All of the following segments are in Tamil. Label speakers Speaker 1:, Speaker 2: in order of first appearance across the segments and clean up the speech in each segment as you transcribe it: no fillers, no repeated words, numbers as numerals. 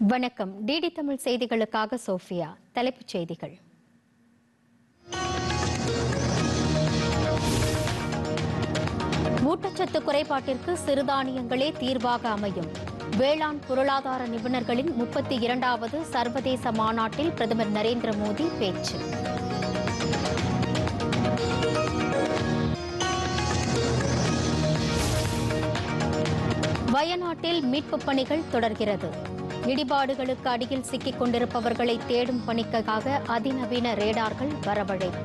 Speaker 1: வணக்கம். டிடி தமிழ் செய்திகளுக்காக சோஃபியா. தலைப்புச் செய்திகள். ஊட்டச்சத்து குறைபாட்டிற்கு சிறுதானியங்களே தீர்வாக அமையும். வேளாண் பொருளாதார நிபுணர்களின் 32வது சர்வதேச மாநாட்டில் பிரதமர் நரேந்திர மோடி பேச்சு. வயநாட்டில் மீட்புப் பணிகள் தொடர்கிறது. இடிபாடுகளுக்கு அடியில் சிக்கிக் கொண்டிருப்பவர்களை தேடும் பணிக்காக அதிநவீன ரேடார்கள் வரவழைப்பு.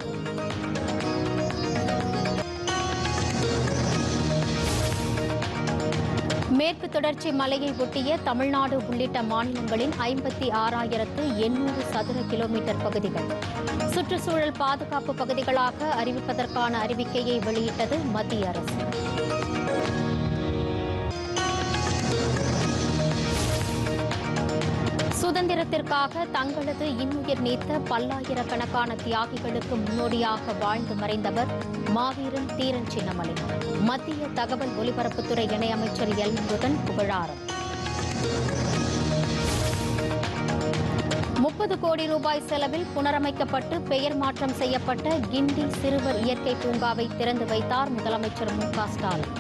Speaker 1: மேற்கு தொடர்ச்சி மலையை ஒட்டிய தமிழ்நாடு உள்ளிட்ட மாநிலங்களின் 56,800 சதுர கிலோமீட்டர் பகுதிகள் சுற்றுச்சூழல் பாதுகாப்பு பகுதிகளாக அறிவிப்பதற்கான அறிவிக்கையை வெளியிட்டது மத்திய அரசு. சுதந்திரத்திற்காக தங்களது இன்னுயிர் நீத்த பல்லாயிரக்கணக்கான தியாகிகளுக்கு முன்னோடியாக வாழ்ந்து மறைந்தவர் மாவீரன் தீரன் சின்னமலை. மத்திய தகவல் ஒலிபரப்புத்துறை இணையமைச்சர் எல் முருகன் புகழாரம். 30 கோடி ரூபாய் செலவில் புனரமைக்கப்பட்டு பெயர் மாற்றம் செய்யப்பட்ட கிண்டி சிறுவர் இயற்கை பூங்காவை திறந்து வைத்தார் முதலமைச்சர் மு.க. ஸ்டாலின்.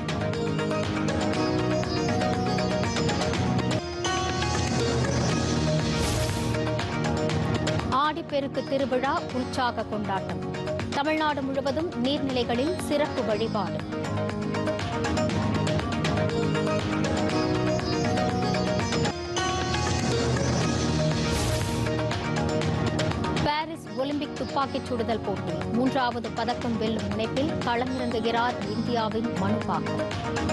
Speaker 1: ஆடிப்பெருக்கு திருவிழா உற்சாக கொண்டாட்டம். தமிழ்நாடு முழுவதும் நீர்நிலைகளில் சிறப்பு வழிபாடு. பாரிஸ் ஒலிம்பிக் துப்பாக்கிச் சுடுதல் போட்டி 3வது பதக்கம் வெல்லும் முனைப்பில் களமிறங்குகிறார் இந்தியாவின் மனுபாக்கர்.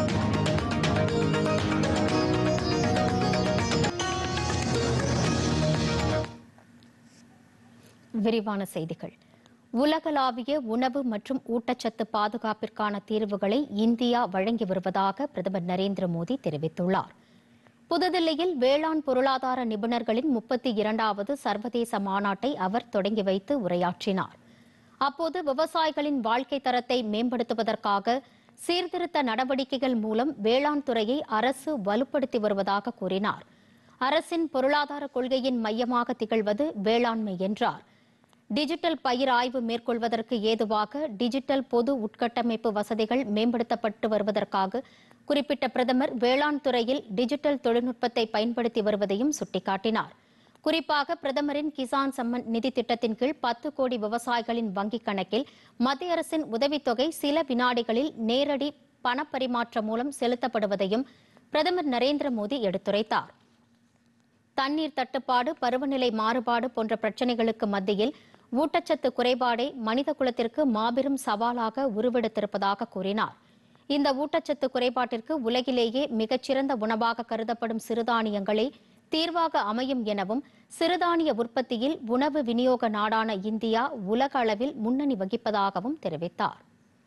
Speaker 1: விரிவான செய்திகள். உலகளாவிய உணவு மற்றும் ஊட்டச்சத்து பாதுகாப்பிற்கான தீர்வுகளை இந்தியா வழங்கி வருவதாக பிரதமர் நரேந்திர மோடி தெரிவித்துள்ளார். புதுதில்லியில் வேளாண் பொருளாதார நிபுணர்களின் 32வது சர்வதேச மாநாட்டை அவர் தொடங்கி வைத்து உரையாற்றினார். அப்போது விவசாயிகளின் வாழ்க்கை தரத்தை மேம்படுத்துவதற்காக சீர்திருத்த நடவடிக்கைகள் மூலம் வேளாண் துறையை அரசு வலுப்படுத்தி வருவதாக கூறினார். அரசின் பொருளாதார கொள்கையின் மையமாக திகழ்வது வேளாண்மை என்றார். டிஜிட்டல் பயிர் ஆய்வு மேற்கொள்வதற்கு ஏதுவாக டிஜிட்டல் பொது உட்கட்டமைப்பு வசதிகள் மேம்படுத்தப்பட்டு வருவதற்காக குறிப்பிட்ட பிரதமர் வேளாண் துறையில் டிஜிட்டல் தொழில்நுட்பத்தை பயன்படுத்தி வருவதையும் சுட்டிக்காட்டினார். குறிப்பாக பிரதமரின் கிசான் சம்மன் நிதி திட்டத்தின் கீழ் 10 கோடி விவசாயிகளின் வங்கிக் கணக்கில் மத்திய அரசின் உதவித்தொகை சில வினாடிகளில் நேரடி பணப்பரிமாற்றம் மூலம் செலுத்தப்படுவதையும் பிரதமர் நரேந்திர மோடி எடுத்துரைத்தார். தண்ணீர் தட்டுப்பாடு, பருவநிலை மாறுபாடு போன்ற பிரச்சினைகளுக்கு மத்தியில் ஊட்டச்சத்து குறைபாடே மனித குலத்திற்கு மாபெரும் சவாலாக உருவெடுத்திருப்பதாக கூறினார். இந்த ஊட்டச்சத்து குறைபாட்டிற்கு உலகிலேயே மிகச்சிறந்த உணவாக கருதப்படும் சிறுதானியங்களே தீர்வாக அமையும் எனவும், சிறுதானிய உற்பத்தியில் உணவு விநியோக நாடான இந்தியா உலக அளவில் முன்னணி வகிப்பதாகவும் தெரிவித்தார்.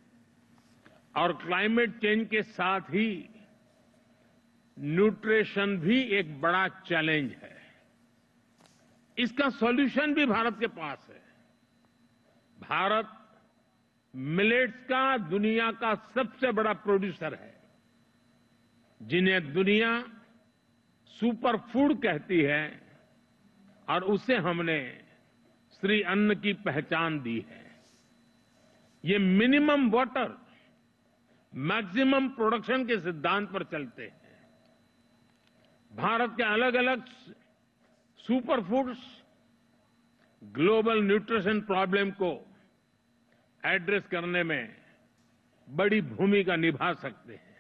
Speaker 2: और क्लाइमेट चेंज के साथ ही न्यूट्रिशन भी एक बड़ा चैलेंज है. इसका सॉल्यूशन भी भारत के पास है. भारत मिलेट्स का दुनिया का सबसे बड़ा प्रोड्यूसर है, जिन्हें दुनिया सुपर फूड कहती है, और उसे हमने श्री अन्न की पहचान दी है. ये मिनिमम वाटर मैक्सिमम प्रोडक्शन के सिद्धांत पर चलते हैं. भारत के अलग अलग super foods global nutrition problem को एड्रेस करने में बड़ी भूमिका निभा सकते हैं.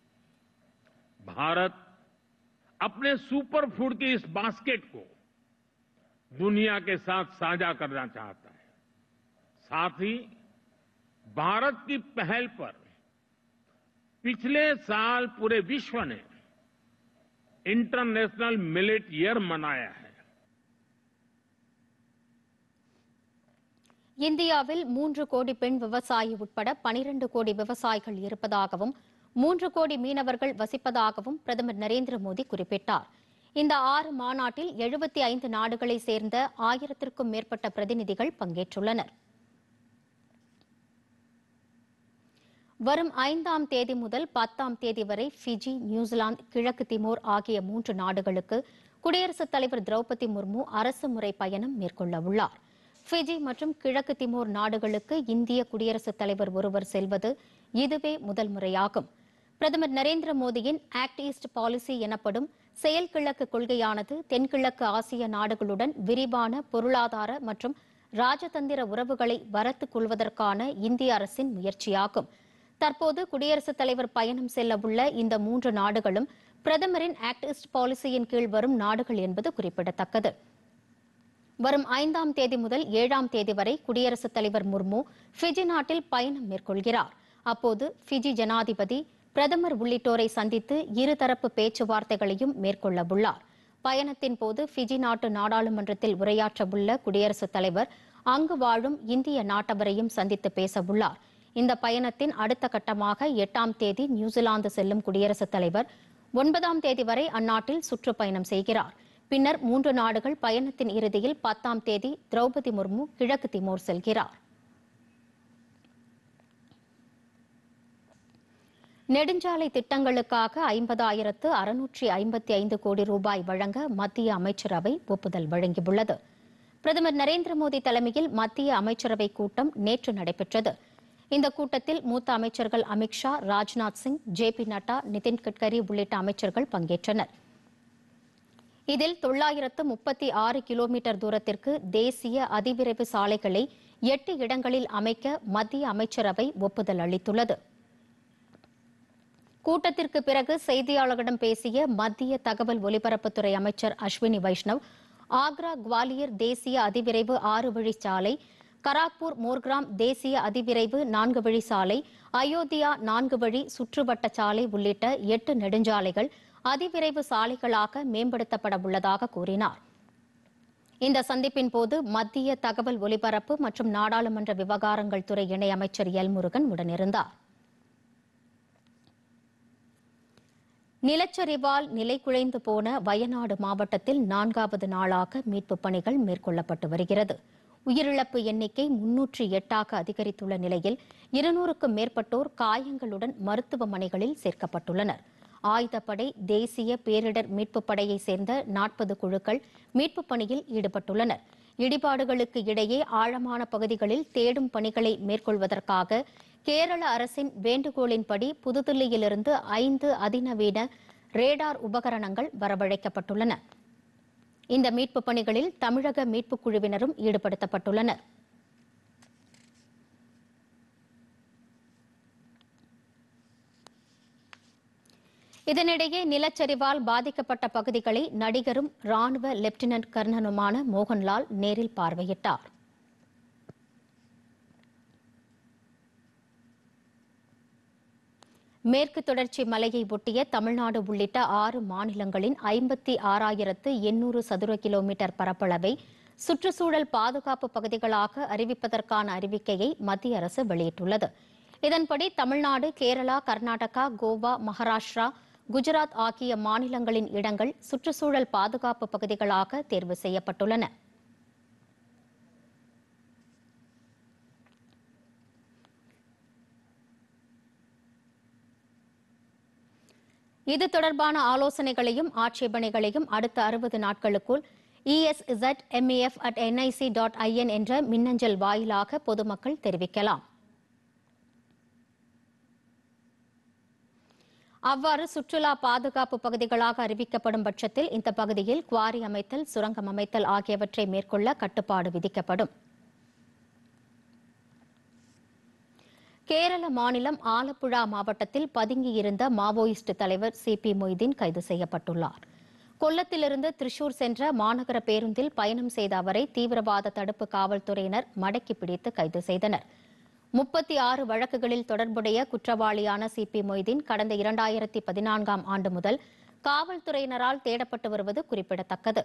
Speaker 2: भारत अपने सुपर फूड की इस बास्केट को दुनिया के साथ साझा करना चाहता है. साथ ही भारत की पहल पर पिछले साल पूरे विश्व ने इंटरनेशनल मिलेट ईयर मनाया है.
Speaker 1: இந்தியாவில் 3 கோடி பெண் விவசாயி உட்பட 12 கோடி விவசாயிகள் இருப்பதாகவும் 3 கோடி மீனவர்கள் வசிப்பதாகவும் பிரதமர் நரேந்திர மோடி குறிப்பிட்டார். இந்த 6 மாநாட்டில் 75 நாடுகளை சேர்ந்த 1000க்கும் மேற்பட்ட பிரதிநிதிகள் பங்கேற்றுள்ளனர். வரும் 5ஆம் தேதி முதல் 10ஆம் தேதி வரை ஃபிஜி, நியூசிலாந்து, கிழக்கு திமோர் ஆகிய 3 நாடுகளுக்கு குடியரசுத் தலைவர் திரௌபதி முர்மு அரசு முறை பயணம் மேற்கொள்ள உள்ளார். ஃபிஜி மற்றும் கிழக்கு திமோர் நாடுகளுக்கு இந்திய குடியரசுத் தலைவர் ஒருவர் செல்வது இதுவே முதல் முறையாகும். பிரதமர் நரேந்திர மோடியின் ஆக்ட் ஈஸ்ட் பாலிசி எனப்படும் செயல் கிழக்கு கொள்கையானது தென்கிழக்கு ஆசிய நாடுகளுடன் விரிவான பொருளாதார மற்றும் ராஜதந்திர உறவுகளை வளர்த்துக் கொள்வதற்கான இந்திய அரசின் முயற்சியாகும். தற்போது குடியரசுத் தலைவர் பயணம் செல்ல உள்ள இந்த 3 நாடுகளும் பிரதமரின் ஆக்ட் ஈஸ்ட் பாலிசியின் கீழ் வரும் நாடுகள் என்பது குறிப்பிடத்தக்கது. வரும் 5ஆம் தேதி முதல் 7ஆம் தேதி வரை குடியரசுத் தலைவர் முர்மு ஃபிஜி நாட்டில் பயணம் மேற்கொள்கிறார். அப்போது ஃபிஜி ஜனாதிபதி, பிரதமர் உள்ளிட்டோரை சந்தித்து இருதரப்பு பேச்சுவார்த்தைகளையும் மேற்கொள்ள உள்ளார். பயணத்தின் போது ஃபிஜி நாட்டு நாடாளுமன்றத்தில் உரையாற்ற உள்ள குடியரசுத் தலைவர் அங்கு வாழும் இந்திய நாட்டவரையும் சந்தித்து பேச உள்ளார். இந்த பயணத்தின் அடுத்த கட்டமாக 8ஆம் தேதி நியூசிலாந்து செல்லும் குடியரசுத் தலைவர் 9ஆம் தேதி வரை அந்நாட்டில் சுற்றுப்பயணம் செய்கிறார். பின்னர் 3 நாடுகள் பயணத்தின் இறுதியில் 10ஆம் தேதி திரௌபதி முர்மு கிழக்கு திமோர் செல்கிறார். நெடுஞ்சாலை திட்டங்களுக்காக 50,655 கோடி ரூபாய் வழங்க மத்திய அமைச்சரவை ஒப்புதல் வழங்கியுள்ளது. பிரதமர் நரேந்திர மோடி தலைமையில் மத்திய அமைச்சரவை கூட்டம் நேற்று நடைபெற்றது. இந்த கூட்டத்தில் மூத்த அமைச்சர்கள் அமித் ஷா, ராஜ்நாத் சிங், ஜே.பி. நட்டா, நிதின் கட்கரி உள்ளிட்ட அமைச்சர்கள் பங்கேற்றனர். இதில் 936 கிலோமீட்டர் தூரத்திற்கு தேசிய அதிவிரைவு சாலைகளை 8 இடங்களில் அமைக்க மத்திய அமைச்சரவை ஒப்புதல் அளித்துள்ளது. கூட்டத்திற்கு பிறகு செய்தியாளர்களிடம் பேசிய மத்திய தகவல் ஒலிபரப்புத்துறை அமைச்சர் அஸ்வினி வைஷ்ணவ், ஆக்ரா குவாலியர் தேசிய அதிவிரைவு 6 வழிச்சாலை, கராக்பூர் மோர்கிராம் தேசிய அதிவிரைவு 4 வழிச்சாலை, அயோத்தியா 4 வழி சுற்றுவட்ட சாலை உள்ளிட்ட 8 நெடுஞ்சாலைகள் அதிவிரைவு சாலைகளாக மேம்படுத்தப்பட உள்ளதாக கூறினார். இந்த சந்திப்பின் போது மத்திய தகவல் ஒலிபரப்பு மற்றும் நாடாளுமன்ற விவகாரங்கள் துறை இணையமைச்சர் எல் முருகன் உடனிருந்தார். நிலச்சரிவால் நிலைகுலைந்து போன வயநாடு மாவட்டத்தில் 4வது நாளாக மீட்புப் பணிகள் மேற்கொள்ளப்பட்டு வருகிறது. உயிரிழப்பு எண்ணிக்கை 308ஆக அதிகரித்துள்ள நிலையில் 200க்கும் மேற்பட்டோர் காயங்களுடன் மருத்துவமனைகளில் சேர்க்கப்பட்டுள்ளனர். ஆயுதப்படை, தேசிய பேரிடர் மீட்புப் படையைச் சேர்ந்த 40 குழுக்கள் மீட்புப் பணியில் ஈடுபட்டுள்ளனர். இடிபாடுகளுக்கு இடையே ஆழமான பகுதிகளில் தேடும் பணிகளை மேற்கொள்வதற்காக கேரள அரசின் வேண்டுகோளின்படி புதுதில்லியிலிருந்து 5 அதிநவீன ரேடார் உபகரணங்கள் வரவழைக்கப்பட்டுள்ளன. இந்த மீட்புப் பணிகளில் தமிழக மீட்புக் குழுவினரும் ஈடுபடுத்தப்பட்டுள்ளனர். இதனிடையே நிலச்சரிவால் பாதிக்கப்பட்ட பகுதிகளை நடிகரும் ராணுவ லெப்டினன்ட் கர்னலுமான மோகன்லால் நேரில் பார்வையிட்டார். மேற்கு தொடர்ச்சி மலையை ஒட்டிய தமிழ்நாடு உள்ளிட்ட 6 மாநிலங்களின் 56,800 சதுர கிலோமீட்டர் பரப்பளவை சுற்றுச்சூழல் பாதுகாப்பு பகுதிகளாக அறிவிப்பதற்கான அறிவிக்கையை மத்திய அரசு வெளியிட்டுள்ளது. இதன்படி தமிழ்நாடு, கேரளா, கர்நாடகா, கோவா, மகாராஷ்டிரா, குஜராத் ஆகிய மாநிலங்களின் இடங்கள் சுற்றுச்சூழல் பாதுகாப்பு பகுதிகளாக தேர்வு செய்யப்பட்டுள்ளன. இது தொடர்பான ஆலோசனைகளையும் ஆட்சேபனைகளையும் அடுத்த 60 நாட்களுக்குள் ESZMEF@nic.in என்ற மின்னஞ்சல் வாயிலாக பொதுமக்கள் தெரிவிக்கலாம். அவ்வாறு சுற்றுலா பாதுகாப்பு பகுதிகளாக அறிவிக்கப்படும் பட்சத்தில் இந்த பகுதியில் குவாரி அமைத்தல், சுரங்கம் அமைத்தல் ஆகியவற்றை மேற்கொள்ள கட்டுப்பாடு விதிக்கப்படும். கேரள மாநிலம் ஆலப்புழா மாவட்டத்தில் பதுங்கியிருந்த மாவோயிஸ்ட் தலைவர் CP மொய்தீன் கைது செய்யப்பட்டுள்ளார். கொல்லத்திலிருந்து திரிசூர் சென்ற மாநகர பேருந்தில் பயணம் செய்த அவரை தீவிரவாத தடுப்பு காவல்துறையினர் மடக்கி பிடித்து கைது செய்தனர். 36 வழக்குகளில் தொடர்புடைய குற்றவாளியான CP மொய்தீன் கடந்த 2014ஆம் ஆண்டு முதல் காவல்துறையினரால் தேடப்பட்டு வருவது குறிப்பிடத்தக்கது.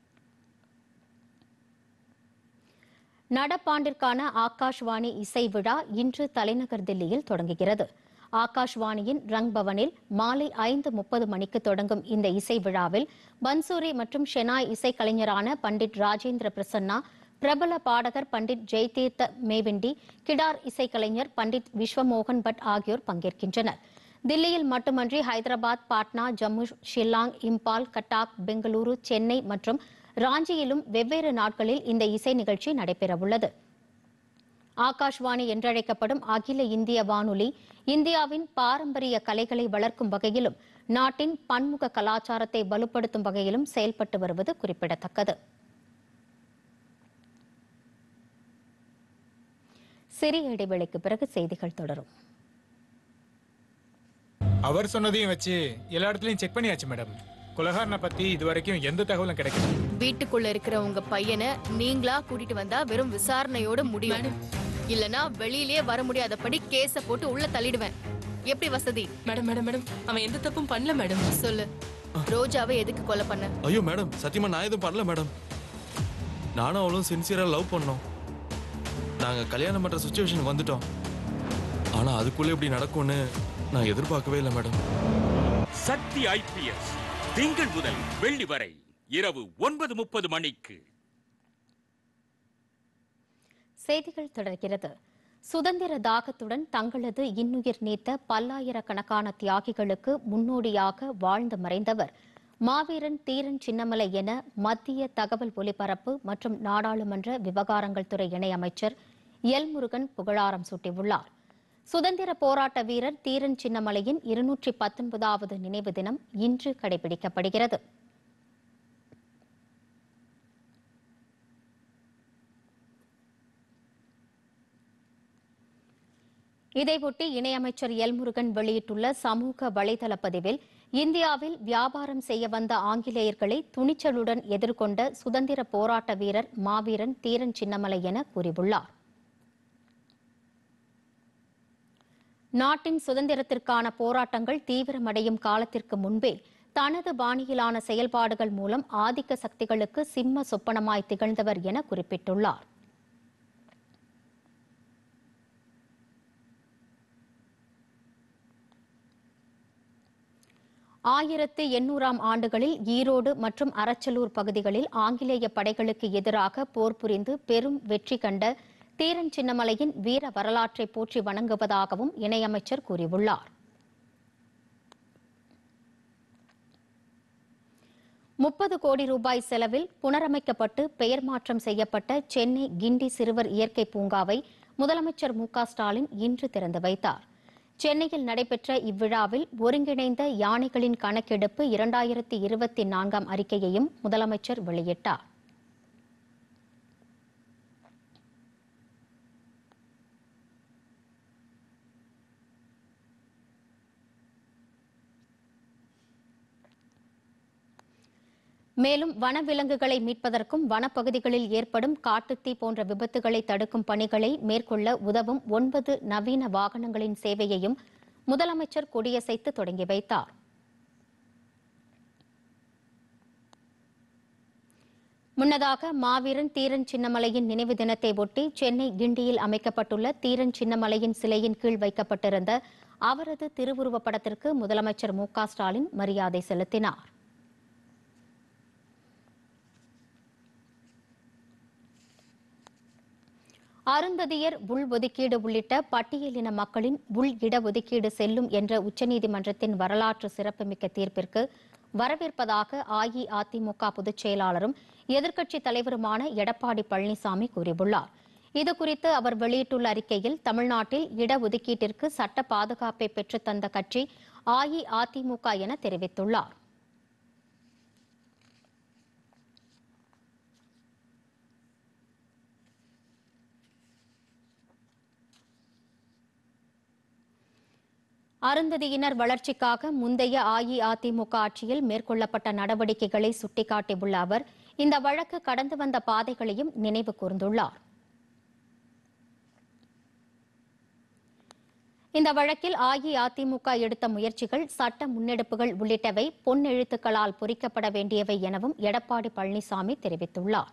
Speaker 1: நடப்பாண்டிற்கான ஆகாஷ்வாணி இசை விழா இன்று தலைநகர் தில்லியில் தொடங்குகிறது. ஆகாஷ்வாணியின் ரங் பவனில் மாலை 5:30 மணிக்கு தொடங்கும் இந்த இசை விழாவில் பன்சூரி மற்றும் ஷெனாய் இசைக்கலைஞரான பண்டிட் ராஜேந்திர பிரசன்னா, பிரபல பாடகர் பண்டிட் ஜெய்தீர்த்த மேவிண்டி, கிடார் இசைக்கலைஞர் பண்டிட் விஸ்வமோகன் பட் ஆகியோர் பங்கேற்கின்றனர். தில்லியில் மட்டுமன்றி ஹைதராபாத், பாட்னா, ஜம்மு, ஷில்லாங், இம்பால், கட்டாக், பெங்களூரு, சென்னை மற்றும் ராஞ்சியிலும் வெவ்வேறு நாட்களில் இந்த இசை நிகழ்ச்சி நடைபெறவுள்ளது. ஆகாஷ்வாணி என்றழைக்கப்படும் அகில இந்திய வானொலி இந்தியாவின் பாரம்பரிய கலைகளை வளர்க்கும் வகையிலும் நாட்டின் பன்முக கலாச்சாரத்தை வலுப்படுத்தும் வகையிலும் செயல்பட்டு வருவது குறிப்பிடத்தக்கது. சிறிய இடைவேளைக்கு பிறகு செய்திகள் தொடரும்.
Speaker 3: அவர் சொன்னதையும் வச்சு எல்லா இடத்துலயும் செக் பண்ணியாச்சு மேடம். குலகாரனை பத்தி இதுவரைக்கும் எந்த தகவலும் கிடைக்கல.
Speaker 4: வீட்டுக்குள்ள இருக்கிற உங்க பையனை நீங்களா கூட்டிட்டு வந்தா வெறும் விசாரணையோட முடியும். இல்லனா வெளியிலே வர முடியாதபடி கேஸ போட்டு உள்ள தள்ளிடுவேன். எப்படி வசதி?
Speaker 5: மேடம் மேடம் மேடம் அவன் எந்த தப்பும் பண்ணல மேடம்.
Speaker 4: சொல்லு, ரோஜாவை எதுக்கு கொலை பண்ண?
Speaker 6: ஐயோ மேடம், சத்தியமா நான் எதுவும் பண்ணல மேடம். நானும் அவளும் சின்சியரா லவ் பண்ணோம். நாங்க கல்யாணம் பண்ற சிச்சுவேஷனுக்கு வந்துட்டோம். ஆனா அதுக்குள்ள இப்படி நடக்கும்னு நான் எதிர்பார்க்கவே இல்லை மேடம்.
Speaker 7: சக்தி IPS திங்கள் முதல் வெள்ளி வரை இரவு 9:30 மணிக்கு.
Speaker 1: செய்திகள் தொடர்கிறது. சுதந்திர தாகத்துடன் தங்களது இன்னுயிர் நீத்த பல்லாயிரக்கணக்கான தியாகிகளுக்கு முன்னோடியாக வாழ்ந்து மறைந்தவர் மாவீரன் தீரன் சின்னமலை என மத்திய தகவல் ஒலிபரப்பு மற்றும் நாடாளுமன்ற விவகாரங்கள் துறை இணையமைச்சர் எல் முருகன் புகழாரம் சூட்டியுள்ளார். சுதந்திர போராட்ட வீரர் தீரன் சின்னமலையின் 219வது நினைவு தினம் இன்று கடைபிடிக்கப்படுகிறது. இதையொட்டி இணையமைச்சர் எல் முருகன் வெளியிட்டுள்ள சமூக வலைதள பதிவில் இந்தியாவில் வியாபாரம் செய்ய வந்த ஆங்கிலேயர்களை துணிச்சலுடன் எதிர்கொண்ட சுதந்திர போராட்ட வீரர் மாவீரன் தீரன் சின்னமலை என கூறியுள்ளார். நாட்டின் சுதந்திரத்திற்கான போராட்டங்கள் தீவிரமடையும் காலத்திற்கு முன்பே தனது பாணியிலான செயல்பாடுகள் மூலம் ஆதிக்க சக்திகளுக்கு சிம்ம சொப்பனமாய் திகழ்ந்தவர் என குறிப்பிட்டுள்ளார். ஆயிரத்து 800ஆம் ஆண்டுகளில் ஈரோடு மற்றும் அரச்சலூர் பகுதிகளில் ஆங்கிலேய படைகளுக்கு எதிராக போர் புரிந்து பெரும் வெற்றி கண்ட தீரன் சின்னமலையின் வீர வரலாற்றை போற்றி வணங்குவதாகவும் இணையமைச்சர் கூறியுள்ளார். 30 கோடி ரூபாய் செலவில் புனரமைக்கப்பட்டு பெயர் மாற்றம் செய்யப்பட்ட சென்னை கிண்டி சிறுவர் இயற்கை பூங்காவை முதலமைச்சர் மு.க.ஸ்டாலின் இன்று திறந்து வைத்தார். சென்னையில் நடைபெற்ற இவ்விழாவில் ஒருங்கிணைந்த யானைகளின் கணக்கெடுப்பு 2024ஆம் அறிக்கையையும் முதலமைச்சர் வெளியிட்டார். மேலும் வனவிலங்குகளை மீட்பதற்கும் வனப்பகுதிகளில் ஏற்படும் காட்டுத்தீ போன்ற விபத்துகளை தடுக்கும் பணிகளை மேற்கொள்ள உதவும் 9 நவீன வாகனங்களின் சேவையையும் முதலமைச்சர் கொடியசைத்து தொடங்கி வைத்தார். முன்னதாக மாவீரன் தீரன் சின்னமலையின் நினைவு தினத்தை ஒட்டி சென்னை கிண்டியில் அமைக்கப்பட்டுள்ள தீரன் சின்னமலையின் சிலையின் கீழ் வைக்கப்பட்டிருந்த அவரது திருவுருவப் படத்திற்கு முதலமைச்சர் மு.க.ஸ்டாலின் மரியாதை செலுத்தினார். அருந்ததியர் உள்ஒதுக்கீடு உள்ளிட்ட பட்டியலின மக்களின் உள் இடஒதுக்கீடு செல்லும் என்ற உச்சநீதிமன்றத்தின் வரலாற்று சிறப்புமிக்க தீர்ப்பிற்கு வரவேற்பதாக அஇஅதிமுக பொதுச் செயலாளரும் எதிர்க்கட்சித் தலைவருமான எடப்பாடி பழனிசாமி கூறியுள்ளார். இதுகுறித்து அவர் வெளியிட்டுள்ள அறிக்கையில் தமிழ்நாட்டில் இடஒதுக்கீட்டிற்கு சட்ட பாதுகாப்பை பெற்றுத்தந்த கட்சி அஇஅதிமுக என தெரிவித்துள்ளார். அருந்ததியினர் வளர்ச்சிக்காக முந்தைய அஇஅதிமுக ஆட்சியில் மேற்கொள்ளப்பட்ட நடவடிக்கைகளை சுட்டிக்காட்டியுள்ள அவர் இந்த வழக்கு கடந்து வந்த பாதைகளையும் நினைவு கூர்ந்துள்ளார். இந்த வழக்கில் அஇஅதிமுக எடுத்த முயற்சிகள், சட்ட முன்னெடுப்புகள் உள்ளிட்டவை பொன்னெழுத்துக்களால் பொறிக்கப்பட வேண்டியவை எனவும் எடப்பாடி பழனிசாமி தெரிவித்துள்ளார்.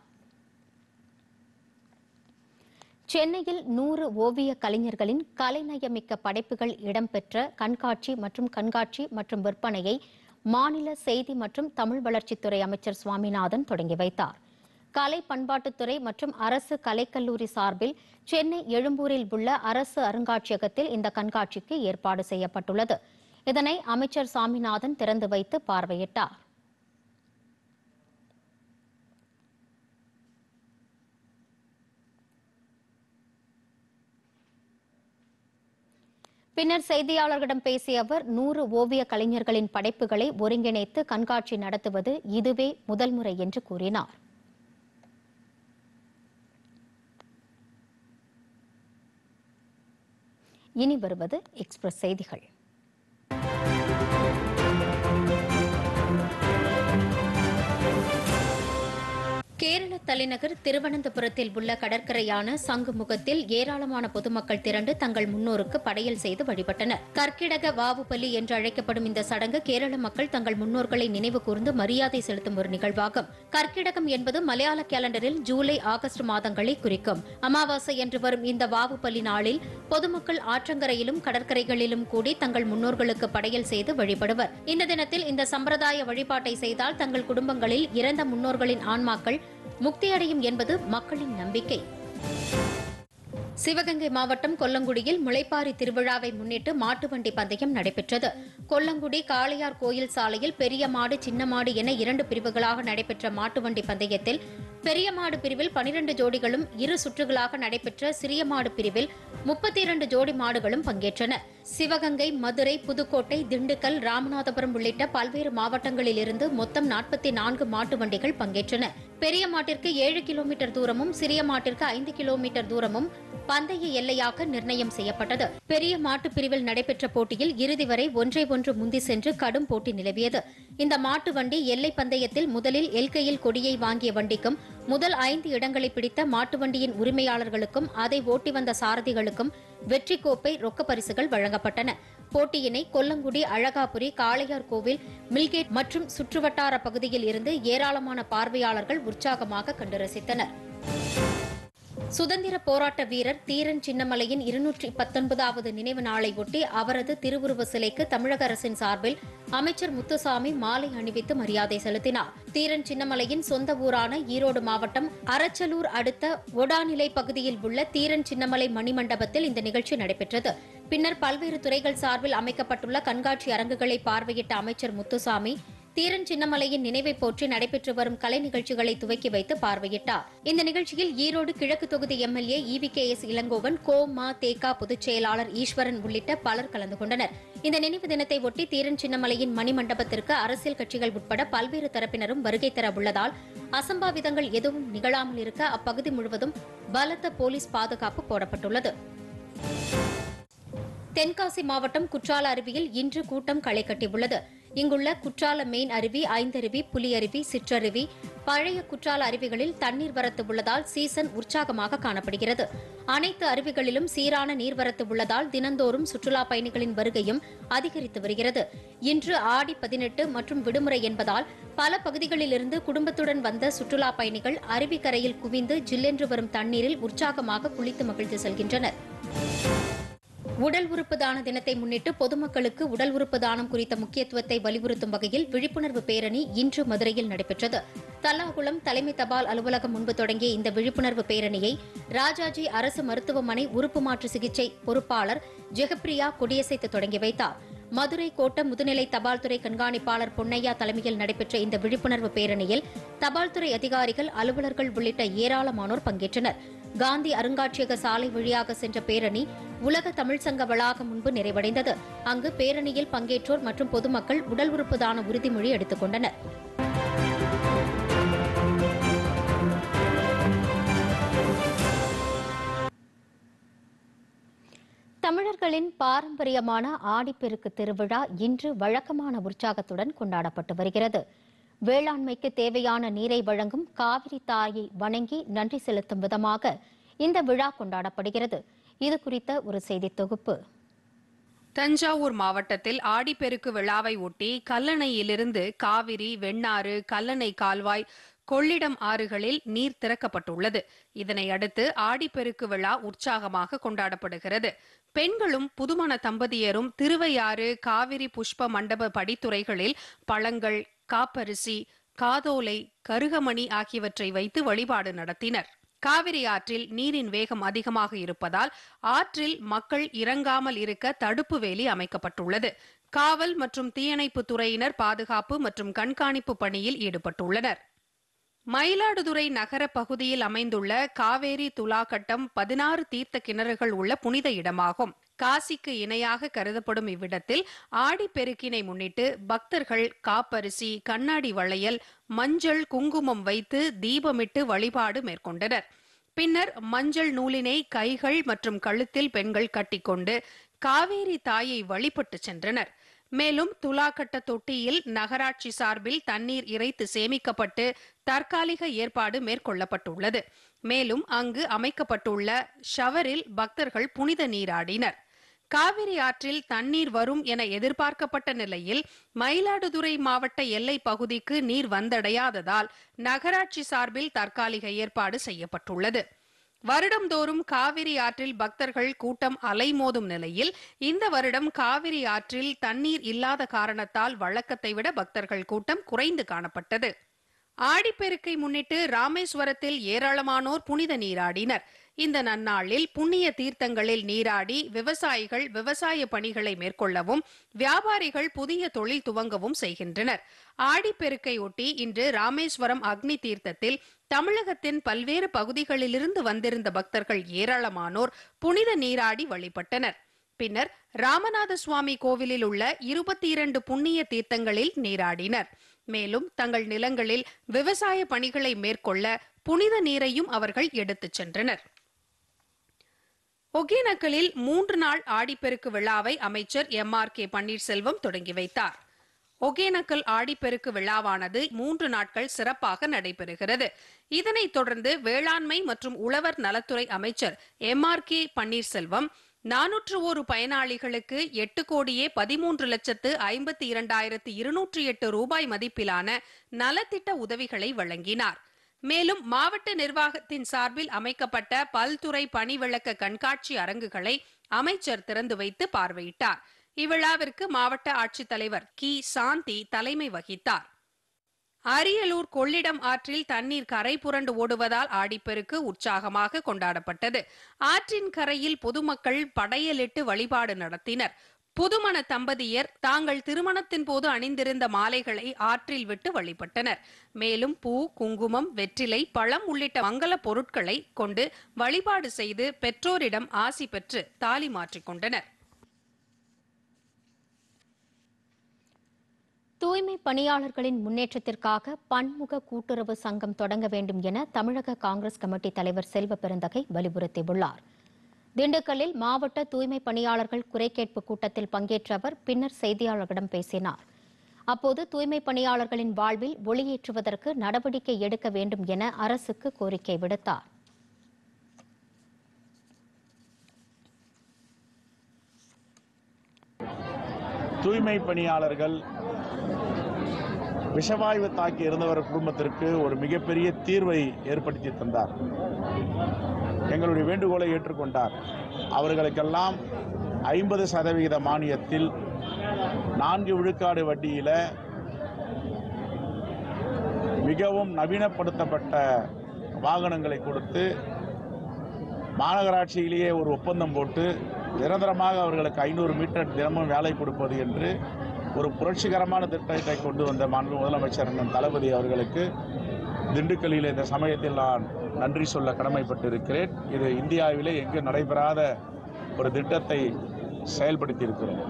Speaker 1: சென்னையில் 100 ஓவிய கலைஞர்களின் கலைநயமிக்க படைப்புகள் இடம்பெற்ற கண்காட்சி மற்றும் விற்பனையை மாநில செய்தி மற்றும் தமிழ் வளர்ச்சித்துறை அமைச்சர் சுவாமிநாதன் தொடங்கி வைத்தார். கலை பண்பாட்டுத்துறை மற்றும் அரசு கலைக்கல்லூரி சார்பில் சென்னை எழும்பூரில் உள்ள அரசு அருங்காட்சியகத்தில் இந்த கண்காட்சிக்கு ஏற்பாடு செய்யப்பட்டுள்ளது. இதனை அமைச்சர் சாமிநாதன் திறந்து வைத்து பார்வையிட்டார். பின்னர் செய்தியாளர்களிடம் பேசிய அவர் 100 ஓவிய கலைஞர்களின் படைப்புகளை ஒருங்கிணைத்து கண்காட்சி நடத்துவது இதுவே முதல் முறை என்று கூறினார். இனி வருவது எக்ஸ்பிரஸ் செய்திகள். கேரள தலைநகர் திருவனந்தபுரத்தில் உள்ள கடற்கரையான சங்குமுகத்தில் ஏராளமான பொதுமக்கள் திரண்டு தங்கள் முன்னோருக்கு படையல் செய்து வழிபட்டனர். கர்க்கிடக வாவுபலி என்று அழைக்கப்படும் இந்த சடங்கு கேரள மக்கள் தங்கள் முன்னோர்களை நினைவு கூர்ந்து மரியாதை செலுத்தும் ஒரு நிகழ்வாகும். கர்க்கிடகம் என்பது மலையாள கேலண்டரில் ஜூலை ஆகஸ்ட் மாதங்களை குறிக்கும். அமாவாசை என்று வரும் இந்த வாவுபலி நாளில் பொதுமக்கள் ஆற்றங்கரையிலும் கடற்கரைகளிலும் கூடி தங்கள் முன்னோர்களுக்கு படையல் செய்து வழிபடுவர். இந்த தினத்தில் இந்த சம்பிரதாய வழிபாட்டை செய்தால் தங்கள் குடும்பங்களில் இறந்த முன்னோர்களின் ஆன்மாக்கள் முக்தியடையும் என்பது மக்களின் நம்பிக்கை. சிவகங்கை மாவட்டம் கொல்லங்குடியில் முளைப்பாரி திருவிழாவை முன்னிட்டு மாட்டு வண்டி பந்தயம் நடைபெற்றது. கொல்லங்குடி காளையார் கோயில் சாலையில் பெரிய மாடு சின்ன மாடு என 2 பிரிவுகளாக நடைபெற்ற மாட்டு வண்டி பந்தயத்தில் பெரிய மாடு பிரிவில் 12 ஜோடிகளும், 2 சுற்றுகளாக நடைபெற்ற சிறிய மாடு பிரிவில் 32 ஜோடி மாடுகளும் பங்கேற்றன. சிவகங்கை, மதுரை, புதுக்கோட்டை, திண்டுக்கல், ராமநாதபுரம் உள்ளிட்ட பல்வேறு மாவட்டங்களில் இருந்து மொத்தம் 44 மாட்டு வண்டிகள் பங்கேற்றன. பெரிய மாட்டிற்கு 7 கிலோமீட்டர் தூரமும், சிறிய மாட்டிற்கு 5 கிலோமீட்டர் தூரமும் பந்தய எல்லையாக நிர்ணயம் செய்யப்பட்டது. பெரிய மாட்டு பிரிவில் நடைபெற்ற போட்டியில் இறுதி வரை ஒன்றை ஒன்று முந்தி சென்று கடும் போட்டி நிலவியது. இந்த மாட்டு வண்டி எல்லை பந்தயத்தில் முதலில் எல்கையில் கொடியை வாங்கிய வண்டிக்கும், முதல் 5 இடங்களை பிடித்த மாட்டு வண்டியின் உரிமையாளர்களுக்கும், அதை ஓட்டி வந்த சாரதிகளுக்கும் வெற்றி கோப்பை, ரொக்க பரிசுகள் வழங்கப்பட்டன. போட்டியினை கொல்லங்குடி, அழகாபுரி, காளையார் கோவில், மில்கேட் மற்றும் சுற்றுவட்டார பகுதியில் இருந்து ஏராளமான பார்வையாளர்கள் உற்சாகமாக கண்டு ரசித்தனர். சுதந்திர போராட்ட வீரர் தீரன் சின்னமலையின் 219வது நினைவு நாளை ஒட்டி அவரது திருவுருவ சிலைக்கு தமிழக அரசின் சார்பில் அமைச்சர் முத்துசாமி மாலை அணிவித்து மரியாதை செலுத்தினார். தீரன் சின்னமலையின் சொந்த ஊரான ஈரோடு மாவட்டம் அரச்சலூர் அடுத்த ஒடாநிலை பகுதியில் உள்ள தீரன் சின்னமலை மணிமண்டபத்தில் இந்த நிகழ்ச்சி நடைபெற்றது. பின்னர் பல்வேறு துறைகள் சார்பில் அமைக்கப்பட்டுள்ள கண்காட்சி அரங்குகளை பார்வையிட்ட அமைச்சர் முத்துசாமி தீரன் சின்னமலையின் நினைவை போற்றி நடைபெற்று வரும் கலை நிகழ்ச்சிகளை துவக்கி வைத்து பார்வையிட்டார். இந்த நிகழ்ச்சியில் ஈரோடு கிழக்கு தொகுதி எம்எல்ஏ EVKS இளங்கோவன், தேக பொதுச் செயலாளர் ஈஸ்வரன் உள்ளிட்ட பலர் கலந்து கொண்டனர். இந்த நினைவு தினத்தை ஒட்டி தீரன் சின்னமலையின் மணிமண்டபத்திற்கு அரசியல் கட்சிகள் உட்பட பல்வேறு தரப்பினரும் வருகை தர உள்ளதால் அசம்பாவிதங்கள் எதுவும் நிகழாமல் இருக்க அப்பகுதி முழுவதும் பலத்த போலீஸ் பாதுகாப்பு போடப்பட்டுள்ளது. தென்காசி மாவட்டம் குற்றால அருவியில் இன்று கூட்டம் களை கட்டியுள்ளது. இங்குள்ள குற்றால மெயின் அருவி, ஐந்தருவி, புலியருவி, சிற்றருவி, பழைய குற்றால அருவிகளில் தண்ணீர் வரத்து உள்ளதால் சீசன் உற்சாகமாக காணப்படுகிறது. அனைத்து அருவிகளிலும் சீரான நீர்வரத்து உள்ளதால் தினந்தோறும் சுற்றுலா பயணிகளின் வருகையும் அதிகரித்து வருகிறது. இன்று ஆடி 18 மற்றும் விடுமுறை என்பதால் பல பகுதிகளிலிருந்து குடும்பத்துடன் வந்த சுற்றுலா பயணிகள் அருவிக்கரையில் குவிந்து ஜில்லென்று வரும் தண்ணீரில் உற்சாகமாக குளித்து மகிழ்ந்து செல்கின்றனர். உடல் உறுப்பு தான தினத்தை முன்னிட்டு பொதுமக்களுக்கு உடல் உறுப்பு தானம் குறித்த முக்கியத்துவத்தை வலியுறுத்தும் வகையில் விழிப்புணர்வு பேரணி இன்று மதுரையில் நடைபெற்றது. தல்லாகுளம் தலைமை தபால் அலுவலகம் முன்பு தொடங்கிய இந்த விழிப்புணர்வு பேரணியை ராஜாஜி அரசு மருத்துவமனை உறுப்பு மாற்று சிகிச்சை பொறுப்பாளர் ஜெகப்பிரியா கொடியசைத்து தொடங்கி வைத்தார். மதுரை கோட்ட முதுநிலை தபால்துறை கண்காணிப்பாளர் பொன்னையா தலைமையில் நடைபெற்ற இந்த விழிப்புணர்வு பேரணியில் தபால்துறை அதிகாரிகள், அலுவலர்கள் உள்ளிட்ட ஏராளமானோர் பங்கேற்றனர். காந்தி அருங்காட்சியக சாலை வழியாக சென்ற பேரணி உலக தமிழ் சங்க வளாகம் முன்பு நிறைவடைந்தது. அங்கு பேரணியில் பங்கேற்றோர் மற்றும் பொதுமக்கள் உடல் உறுப்பு தான உறுதிமொழி எடுத்துக் கொண்டனர். தமிழர்களின் பாரம்பரியமான ஆடிப்பெருக்கு திருவிழா இன்று வழக்கமான உற்சாகத்துடன் கொண்டாடப்பட்டு வருகிறது. வேளாண்மைக்கு தேவையான நீரை வழங்கும் காவிரி தாயை வணங்கி நன்றி செலுத்தும் விதமாக இந்த விழா கொண்டாடப்படுகிறது. இது குறித்த ஒரு செய்தி தொகுப்பு.
Speaker 8: தஞ்சாவூர் மாவட்டத்தில் ஆடிப்பெருக்கு விழாவை ஒட்டி கல்லணையிலிருந்து காவிரி, வெண்ணாறு, கல்லணை கால்வாய், கொள்ளிடம் ஆறுகளில் நீர் திறக்கப்பட்டுள்ளது. இதனை அடுத்து ஆடிப்பெருக்கு விழா உற்சாகமாக கொண்டாடப்படுகிறது. பெண்களும் புதுமண தம்பதியரும் திருவையாறு, காவிரி புஷ்ப மண்டப படித்துறைகளில் பழங்கள், காப்பரிசி, காதோலை, கருகமணி ஆகியவற்றை வைத்து வழிபாடு நடத்தினர். காவிரி ஆற்றில் நீரின் வேகம் அதிகமாக இருப்பதால் ஆற்றில் மக்கள் இறங்காமல் இருக்க தடுப்பு வேலி அமைக்கப்பட்டுள்ளது. காவல் மற்றும் தீயணைப்பு துறையினர் பாதுகாப்பு மற்றும் கண்காணிப்பு பணியில் ஈடுபட்டுள்ளனர். மயிலாடுதுறை நகர பகுதியில் அமைந்துள்ள காவேரி துலாக்கட்டம் 16 தீர்த்த கிணறுகள் உள்ள புனித இடமாகும். காசிக்கு இணையாக கருதப்படும் இவ்விடத்தில் ஆடிப்பெருக்கினை முன்னிட்டு பக்தர்கள் காப்பரிசி, கண்ணாடி வளையல், மஞ்சள், குங்குமம் வைத்து தீபமிட்டு வழிபாடு மேற்கொண்டனர். பின்னர் மஞ்சள் நூலினை கைகள் மற்றும் கழுத்தில் பெண்கள் கட்டிக்கொண்டு காவேரி தாயை வழிபட்டு சென்றனர். மேலும் துலாக்கட்ட தொட்டியில் நகராட்சி சார்பில் தண்ணீர் இறைத்து சேமிக்கப்பட்டு தற்காலிக ஏற்பாடு மேற்கொள்ளப்பட்டுள்ளது. மேலும் அங்கு அமைக்கப்பட்டுள்ள ஷவரில் பக்தர்கள் புனித நீராடினர். காவிரி ஆற்றில் தண்ணீர் வரும் என எதிர்பார்க்கப்பட்ட நிலையில் மயிலாடுதுறை மாவட்ட எல்லை பகுதிக்கு நீர் வந்தடையாததால் நகராட்சி சார்பில் தற்காலிக ஏற்பாடு செய்யப்பட்டுள்ளது. வருடந்தோறும் காவிரி ஆற்றில் பக்தர்கள் கூட்டம் அலைமோதும் நிலையில் இந்த வருடம் காவிரி ஆற்றில் தண்ணீர் இல்லாத காரணத்தால் வழக்கத்தை விட பக்தர்கள் கூட்டம் குறைந்து காணப்பட்டது. ஆடிப்பெருக்கை முன்னிட்டு ராமேஸ்வரத்தில் ஏராளமானோர் புனித நீராடினர். இந்த நன்னாளில் புண்ணிய தீர்த்தங்களில் நீராடி விவசாயிகள் விவசாய பணிகளை மேற்கொள்ளவும் வியாபாரிகள் புதிய தொழில் துவங்கவும் செய்கின்றனர். ஆடிப்பெருக்கை ஒட்டி இன்று ராமேஸ்வரம் அக்னி தீர்த்தத்தில் தமிழகத்தின் பல்வேறு பகுதிகளிலிருந்து வந்திருந்த பக்தர்கள் ஏராளமானோர் புனித நீராடி வழிபட்டனர். பின்னர் ராமநாத சுவாமி கோவிலில் உள்ள 22 புண்ணிய தீர்த்தங்களில் நீராடினர். மேலும் தங்கள் நிலங்களில் விவசாய பணிகளை மேற்கொள்ள புனித நீரையும் அவர்கள் எடுத்துச் சென்றனர். ஒகேனக்கலில் 3 நாள் ஆடிப்பெருக்கு விழாவை அமைச்சர் MRK பன்னீர்செல்வம் தொடங்கி வைத்தார். ஒகேனக்கல் ஆடிப்பெருக்கு விழாவானது 3 நாட்கள் சிறப்பாக நடைபெறுகிறது. இதனைத் தொடர்ந்து வேளாண்மை மற்றும் உழவர் நலத்துறை அமைச்சர் MRK பன்னீர்செல்வம் 401 பயனாளிகளுக்கு 8,13,52,208 ரூபாய் மதிப்பிலான நலத்திட்ட உதவிகளை வழங்கினார். மேலும் மாவட்ட நிர்வாகத்தின் சார்பில் அமைக்கப்பட்ட பல்துறை பணி விளக்க கண்காட்சி அரங்குகளை அமைச்சர் திறந்து வைத்து பார்வையிட்டார். இவ்விழாவிற்கு மாவட்ட ஆட்சித்தலைவர் கி சாந்தி தலைமை வகித்தார். அரியலூர் கொள்ளிடம் ஆற்றில் தண்ணீர் கரை புரண்டு ஓடுவதால் ஆடிப்பெருக்கு உற்சாகமாக கொண்டாடப்பட்டது. ஆற்றின் கரையில் பொதுமக்கள் படையலிட்டு வழிபாடு நடத்தினர். புதுமண தம்பதியர் தாங்கள் திருமணத்தின் போது அணிந்திருந்த மாலைகளை ஆற்றில் விட்டு வழிபட்டனர். மேலும் பூ, குங்குமம், வெற்றிலை, பழம் உள்ளிட்ட மங்கல பொருட்களை கொண்டு வழிபாடு செய்து பெற்றோரிடம் ஆசி பெற்று தாலி மாற்றிக் கொண்டனர்.
Speaker 1: தூய்மை பணியாளர்களின் முன்னேற்றத்திற்காக பன்முக கூட்டுறவு சங்கம் தொடங்க வேண்டும் என தமிழக காங்கிரஸ் கமிட்டி தலைவர் செல்வ பெருந்தகை வலியுறுத்தியுள்ளார். திண்டுக்கல்லில் மாவட்ட தூய்மை பணியாளர்கள் குறை கேட்பு கூட்டத்தில் பங்கேற்ற அவர் பின்னர் செய்தியாளர்களிடம் பேசினார். அப்போது தூய்மை பணியாளர்களின் வாழ்வில் ஒளியேற்றுவதற்கு நடவடிக்கை எடுக்க வேண்டும் என அரசுக்கு கோரிக்கை விடுத்தார்.
Speaker 9: தூய்மை பணியாளர்கள் விஷவாயு தாக்கி இருந்தவர் குடும்பத்திற்கு ஒரு மிகப்பெரிய தீர்வை ஏற்படுத்தி தந்தார். எங்களுடைய வேண்டுகோளை ஏற்றுக்கொண்டார். அவர்களுக்கெல்லாம் 50% மானியத்தில் 4 விழுக்காடு வட்டியில மிகவும் நவீனப்படுத்தப்பட்ட வாகனங்களை கொடுத்து மாநகராட்சியிலேயே ஒரு ஒப்பந்தம் போட்டு நிரந்தரமாக அவர்களுக்கு 500 மீட்டர் தினமும் வேலை கொடுப்பது என்று ஒரு புரட்சிகரமான திட்டத்தை கொண்டு வந்த மாண்பு முதலமைச்சர் தளபதி அவர்களுக்கு திண்டுக்கல்லில் இந்த சமயத்தில் நான் நன்றி சொல்ல கடமைப்பட்டு இருக்கிறேன். இது இந்தியாவிலே எங்கு நடைபெறாத ஒரு திட்டத்தை செயல்படுத்தி இருக்கிறோம்.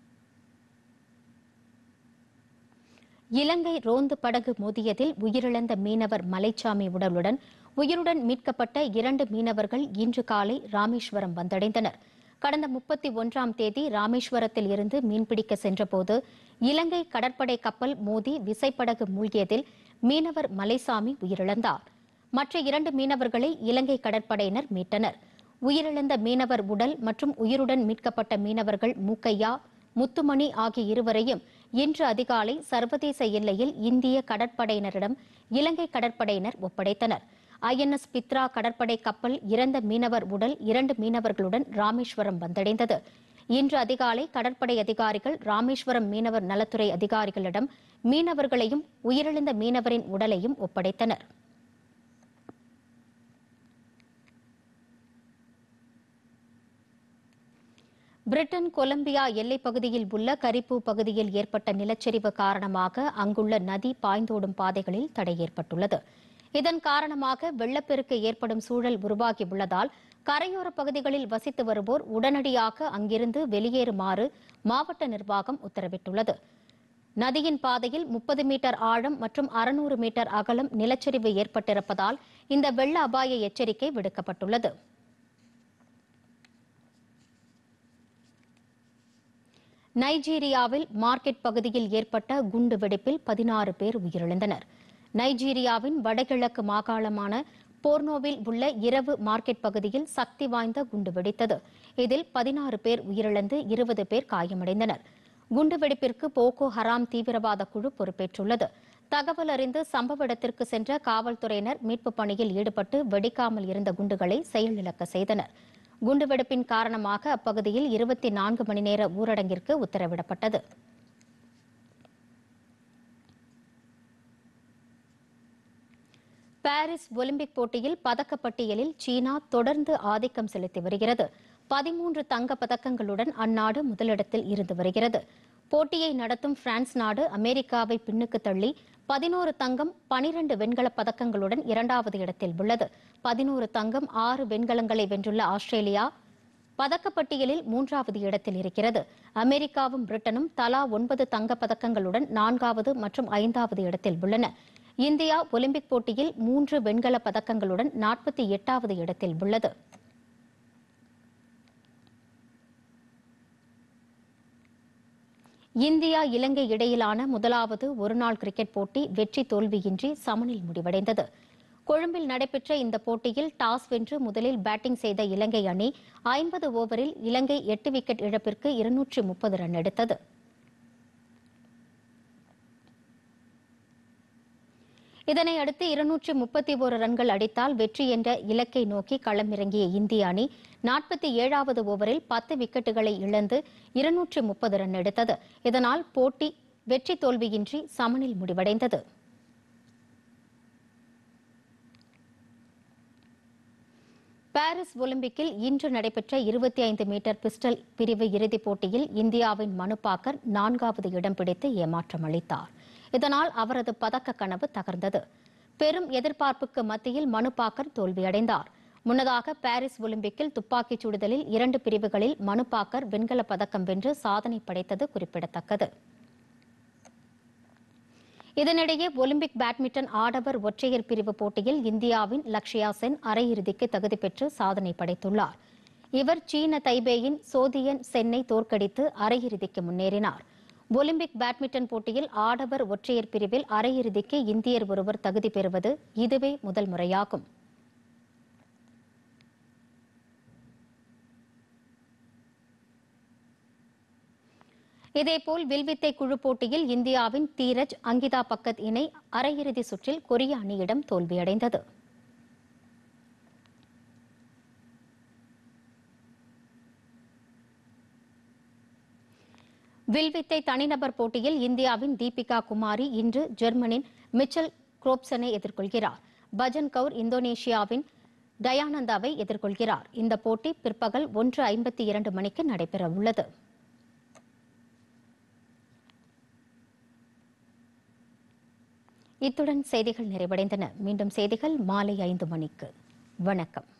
Speaker 1: இலங்கை ரோந்து படகு மோதியதில் உயிரிழந்த மீனவர் மலைச்சாமி உயிருடன் மீட்கப்பட்ட 2 மீனவர்கள் இன்று காலை ராமேஸ்வரம் வந்தடைந்தனர். கடந்த 31ஆம் தேதி ராமேஸ்வரத்தில் இருந்து மீன்பிடிக்க சென்றபோது இலங்கை கடற்படை கப்பல் மோதி விசைப்படகு மூழ்கியதில் மீனவர் மலைசாமி உயிரிழந்தார். மற்ற 2 மீனவர்களை இலங்கை கடற்படையினர் மீட்டனர். உயிரிழந்த மீனவர் உடல் மற்றும் உயிருடன் மீட்கப்பட்ட மீனவர்கள் மூக்கையா, முத்துமணி ஆகிய இருவரையும் இன்று அதிகாலை சர்வதேச எல்லையில் இந்திய கடற்படையினரிடம் இலங்கை கடற்படையினர் ஒப்படைத்தனர். INS பித்ரா கடற்படை கப்பல் இறந்த மீனவர் உடல் 2 மீனவர்களுடன் ராமேஸ்வரம் வந்தடைந்தது. இன்று அதிகாலை கடற்படை அதிகாரிகள் ராமேஸ்வரம் மீனவர் நலத்துறை அதிகாரிகளிடம் மீனவர்களையும் உயிரிழந்த மீனவரின் உடலையும் ஒப்படைத்தனர். பிரிட்டன் கொலம்பியா எல்லைப் பகுதியில் உள்ள கரிப்பு பகுதியில் ஏற்பட்ட நிலச்சரிவு காரணமாக அங்குள்ள நதி பாய்ந்தோடும் பாதைகளில் தடை ஏற்பட்டுள்ளது. இதன் காரணமாக வெள்ளப்பெருக்கு ஏற்படும் சூழல் உருவாகியுள்ளதால் கரையோர பகுதிகளில் வசித்து வருவோர் உடனடியாக அங்கிருந்து வெளியேறுமாறு மாவட்ட நிர்வாகம் உத்தரவிட்டுள்ளது. நதியின் பாதையில் 30 மீட்டர் ஆழம் மற்றும் 600 மீட்டர் அகலம் நிலச்சரிவு ஏற்பட்டிருப்பதால் இந்த வெள்ள அபாய எச்சரிக்கை விடுக்கப்பட்டுள்ளது. நைஜீரியாவில் மார்க்கெட் பகுதியில் ஏற்பட்ட குண்டு வெடிப்பில் 16 பேர் உயிரிழந்தனர். நைஜீரியாவின் வடகிழக்கு மாகாணமான போர்னோவில் உள்ள இரவு மார்க்கெட் பகுதியில் சக்தி வாய்ந்த குண்டு வெடித்தது. இதில் 16 பேர் உயிரிழந்து 20 பேர் காயமடைந்தனர். குண்டுவெடிப்பிற்கு போகோ ஹராம் தீவிரவாத குழு பொறுப்பேற்றுள்ளது. தகவல் அறிந்து சம்பவ இடத்திற்கு சென்ற காவல்துறையினர் மீட்புப் பணியில் ஈடுபட்டு வெடிக்காமல் இருந்த குண்டுகளை செயலிழக்க செய்தனர். குண்டுவெடிப்பின் காரணமாக அப்பகுதியில் 24 மணி நேர ஊரடங்கிற்கு உத்தரவிடப்பட்டது. பாரிஸ் ஒலிம்பிக் போட்டியில் பதக்கப்பட்டியலில் சீனா தொடர்ந்து ஆதிக்கம் செலுத்தி வருகிறது. 13 தங்கப் பதக்கங்களுடன் அந்நாடு முதலிடத்தில் இருந்து வருகிறது. போட்டியை நடத்தும் பிரான்ஸ் நாடு அமெரிக்காவை பின்னுக்கு தள்ளி 11 தங்கம் 12 வெண்கலப் பதக்கங்களுடன் இரண்டாவது இடத்தில் உள்ளது. 11 தங்கம் 6 வெண்கலங்களை வென்றுள்ள ஆஸ்திரேலியா பதக்கப்பட்டியலில் 3வது இடத்தில் இருக்கிறது. அமெரிக்காவும் பிரிட்டனும் தலா 9 தங்கப் பதக்கங்களுடன் 4வது மற்றும் 5வது இடத்தில் உள்ளன. இந்தியா ஒலிம்பிக் போட்டியில் 3 வெண்கலப் பதக்கங்களுடன் 48வது இடத்தில் உள்ளது. இந்தியா இலங்கை இடையிலான முதலாவது ஒருநாள் கிரிக்கெட் போட்டி வெற்றி தோல்வியின்றி சமனில் முடிவடைந்தது. கொழும்பில் நடைபெற்ற இந்த போட்டியில் டாஸ் வென்று முதலில் பேட்டிங் செய்த இலங்கை அணி 50 ஓவரில் இலங்கை 8 விக்கெட் இழப்பிற்கு 230 ரன் எடுத்தது. இதனையடுத்து 231 ரன்கள் அடித்தால் வெற்றி என்ற இலக்கை நோக்கி களமிறங்கிய இந்திய அணி 47வது ஓவரில் 10 விக்கெட்டுகளை இழந்து 230 ரன் எடுத்தது. இதனால் போட்டி வெற்றி தோல்வியின்றி சமனில் முடிவடைந்தது. பாரிஸ் ஒலிம்பிக்கில் இன்று நடைபெற்ற 25 மீட்டர் பிஸ்டல் பிரிவு இறுதிப் போட்டியில் இந்தியாவின் மனு பாக்கர் 4வது இடம் பிடித்து ஏமாற்றம் அளித்தார். இதனால் அவரது பதக்க கனவு தகர்ந்தது. பெரும் எதிர்பார்ப்புக்கு மத்தியில் மனு பாக்கர் தோல்வியடைந்தார். முன்னதாக பாரிஸ் ஒலிம்பிக்கில் துப்பாக்கிச் சுடுதலில் 2 பிரிவுகளில் மனு பாக்கர் வெண்கலப் பதக்கம் வென்று சாதனை படைத்தது குறிப்பிடத்தக்கது. இதனிடையே ஒலிம்பிக் பேட்மிண்டன் ஆடவர் ஒற்றையர் பிரிவு போட்டியில் இந்தியாவின் லக்ஷயா சென் அரையிறுதிக்கு தகுதி பெற்று சாதனை படைத்துள்ளார். இவர் சீன தைபேயின் சோதியன் சென்னை தோற்கடித்து அரையிறுதிக்கு முன்னேறினார். ஒலிம்பிக் பேட்மிண்டன் போட்டியில் ஆடவர் ஒற்றையர் பிரிவில் அரையிறுதிக்கு இந்தியர் ஒருவர் தகுதி பெறுவது இதுவே முதல் முறையாகும். இதேபோல் வில்வித்தை குழு போட்டியில் இந்தியாவின் தீரஜ் அங்கிதா பக்கத் இணை அரையிறுதி சுற்றில் கொரிய அணியிடம் தோல்வியடைந்தது. வில்வித்தை தனிநபர் போட்டியில் இந்தியாவின் தீபிகா குமாரி இன்று ஜெர்மனின் மிச்சல் குரோப்சனை எதிர்கொள்கிறார். பஜன் கவுர் இந்தோனேஷியாவின் தயானந்தாவை எதிர்கொள்கிறார். இந்த போட்டி பிற்பகல் 1:52 மணிக்கு நடைபெறவுள்ளது. இத்துடன் செய்திகள் நிறைவடைந்தன. மீண்டும் செய்திகள் மாலை 5 மணிக்கு. வணக்கம்.